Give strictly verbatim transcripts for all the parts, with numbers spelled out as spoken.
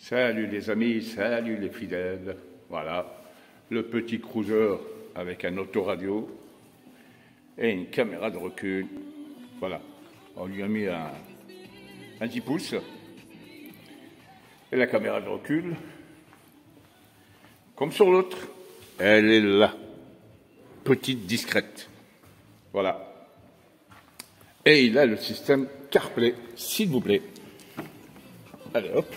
Salut les amis, salut les fidèles. Voilà, le petit cruiser avec un autoradio et une caméra de recul. Voilà, on lui a mis un, un dix pouces. Et la caméra de recul, comme sur l'autre, elle est là, petite, discrète. Voilà. Et il a le système CarPlay, s'il vous plaît. Allez, hop.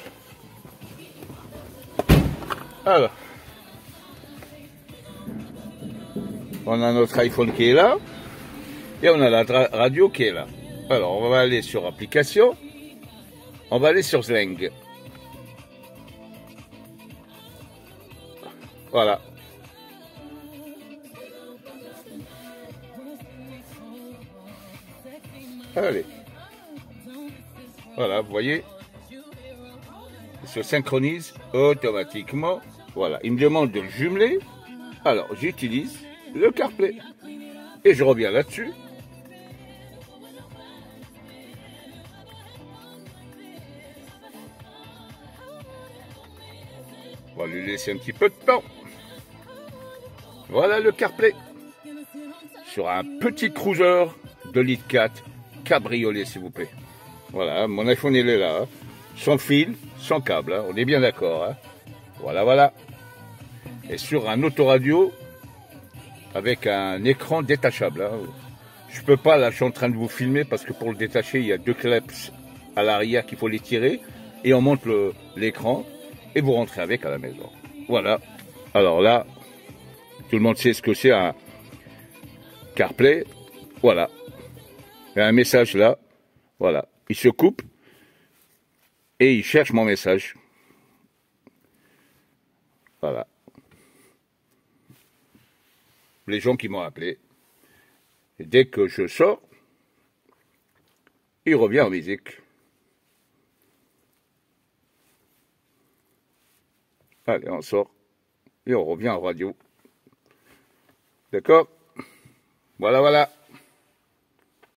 Alors. On a notre iPhone qui est là. Et on a la radio qui est là. Alors, on va aller sur Application. On va aller sur Zling. Voilà. Allez. Voilà, vous voyez. Il se synchronise automatiquement. Voilà. Il me demande de le jumeler. Alors, j'utilise le CarPlay. Et je reviens là-dessus. On va lui laisser un petit peu de temps. Voilà le CarPlay. Sur un petit cruiser de litre quatre cabriolet, s'il vous plaît. Voilà, mon iPhone il est là. Hein. Sans fil, sans câble, hein. On est bien d'accord. Hein. Voilà, voilà. Et sur un autoradio avec un écran détachable. Hein. Je peux pas, là, je suis en train de vous filmer parce que pour le détacher, il y a deux clips à l'arrière qu'il faut les tirer. Et on monte l'écran et vous rentrez avec à la maison. Voilà. Alors là, tout le monde sait ce que c'est un CarPlay. Voilà. Il y a un message là. Voilà. Il se coupe et il cherche mon message. Voilà. Les gens qui m'ont appelé. Et dès que je sors, il revient en musique. Allez, on sort. Et on revient en radio. D'accord? Voilà, voilà.